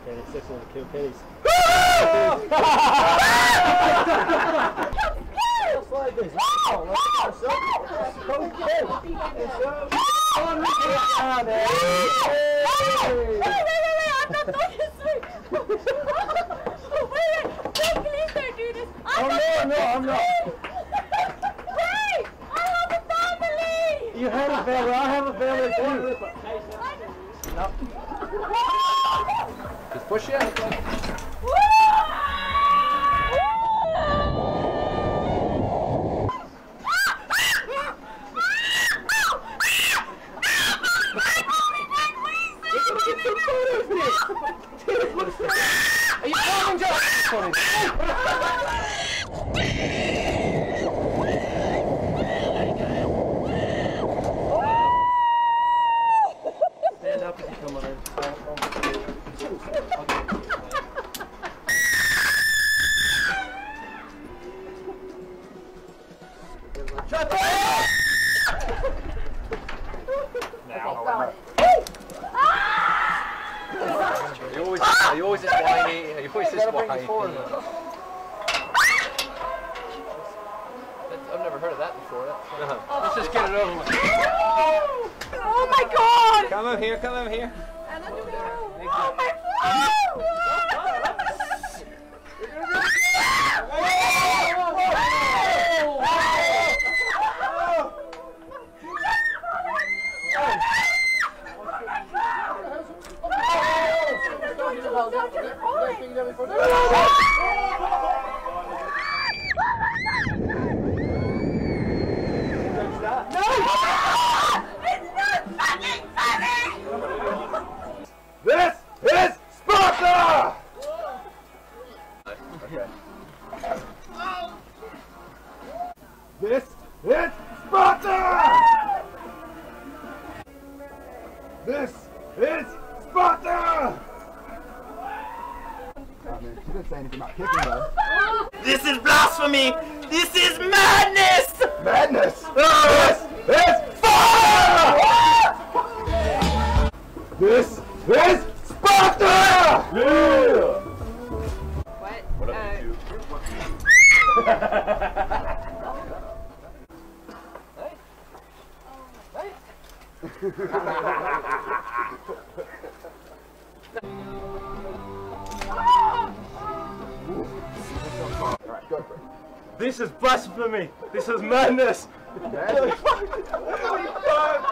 Kenny. Six on the kill Kenny's. Just like this. I'm not. Hey! I have a family! You have a family. I have a family too. No. Just push it. Are you calling Joe? Stand up if you come on in. Shut up! You always just whiny. You always just whiny. I've never heard of that before. Let's just get it over with. Oh my god! Come over here, come over here. Oh my This is Sparta! Okay. This is Sparta! This is Sparta! She didn't say anything about kicking though. This is blasphemy! This is madness! Madness! This is fire! This is Sparta! Yeah! What up, you Alright, go for it. This is blasphemy! This is madness! Madness?